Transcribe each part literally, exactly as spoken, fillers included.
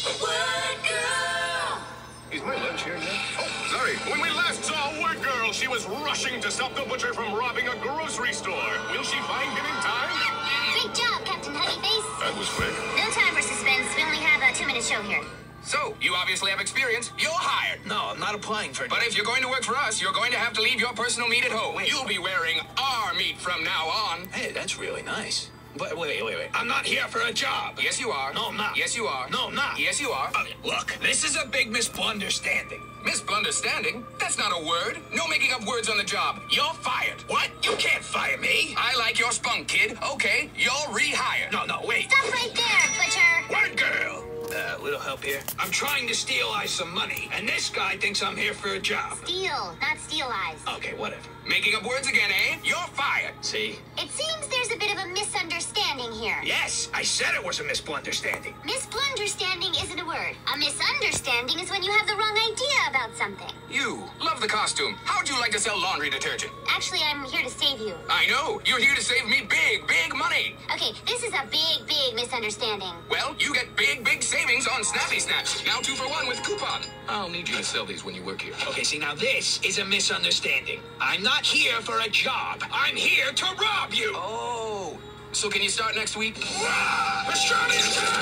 Word Girl! Is my lunch here yet? Oh, sorry. When we last saw Word Girl, she was rushing to stop the butcher from robbing a grocery store. Will she find him in time? Great job, Captain Huggy Face. That was quick. No time for suspense. We only have a two-minute show here. So, you obviously have experience. You're hired. No, I'm not applying for it. But if you're going to work for us, you're going to have to leave your personal meat at home. Wait. You'll be wearing our meat from now on. Hey, that's really nice. But wait, wait, wait. I'm not here for a job. Yes, you are. No, I'm not. Yes, you are. No, I'm not. Yes, you are. Uh, look, this is a big misblunderstanding. Misblunderstanding? That's not a word. No making up words on the job. You're fired. What? You can't fire me. I like your spunk, kid. Okay, you're rehired. No, no, wait. Stop right there, Butcher. Word Girl. Uh, little help here. I'm trying to steal Eyes some money, and this guy thinks I'm here for a job. Steal, not steal eyes. Okay, whatever. Making up words again, eh? You're fired. See? It seems there's a bit of a misunderstanding here. Yes, I said it was a misblunderstanding. Misblunderstanding isn't a word. A misunderstanding is when you have the wrong idea about something. You. Love the costume. How'd you like to sell laundry detergent? Actually, I'm here to save you. I know. You're here to save me big, big money. Okay, this is a big, big misunderstanding. Well, you get big, big savings on Snappy Snaps. Now two for one with coupon. I'll need you to sell these when you work here. Okay, see, now this is a misunderstanding. I'm not here for a job. I'm here to rob you. Oh. So can you start next week? Australian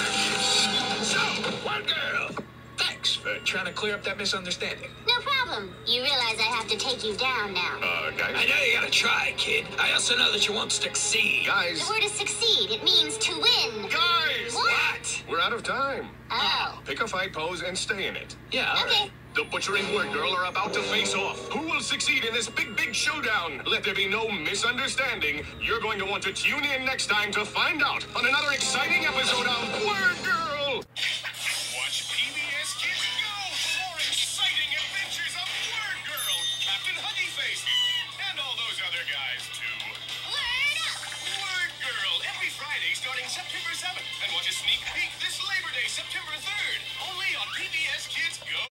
time! So, one girl. Thanks for trying to clear up that misunderstanding. No problem. You realize I have to take you down now. Uh, guys? I know you gotta try, kid. I also know that you won't succeed. Guys? The word is succeed. It means to win. Guys! What? We're out of time. Oh. Pick a fight pose and stay in it. Yeah, all Okay. right. The Butcher and Word Girl are about to face off. Who will succeed in this big, big showdown? Let there be no misunderstanding. You're going to want to tune in next time to find out on another exciting episode of Word Girl. Watch P B S Kids Go for more exciting adventures of Word Girl, Captain Huggy Face, and all those other guys too. Word up! Word Girl every Friday starting September seventh, and watch a sneak peek this Labor Day, September third.